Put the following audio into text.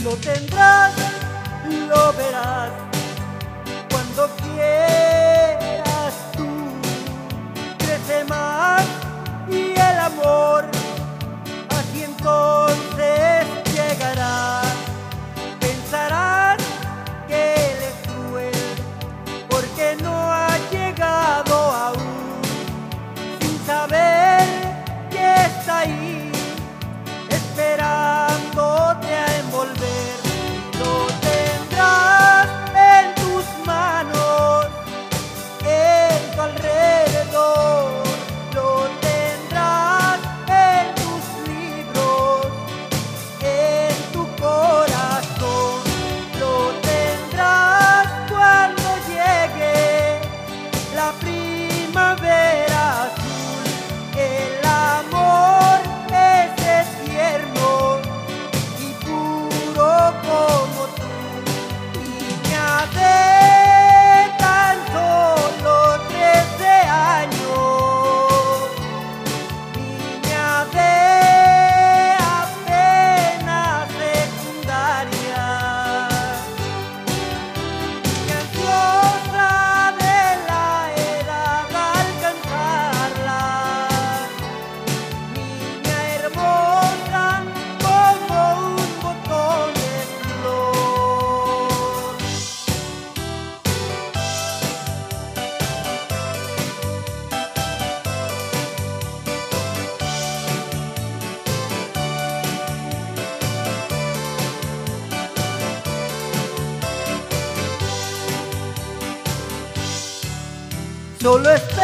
Lo tendrás, lo verás cuando quieras tú. Crece más y el amor así entonces llegará. Pensarás que él es cruel porque no ha llegado aún, sin saber que está ahí esperándote a envolver. Lo tendrás en tus manos, en tu alrededor. Lo tendrás en tus libros, en tu corazón. Lo tendrás cuando llegue la primavera azul. El amor es tierno y puro como tú. Niña de tan solo 13 años, niña de apenas secundaria, niña ansiosa de la edad alcanzarla, niña hermosa como un botón de flor. Solo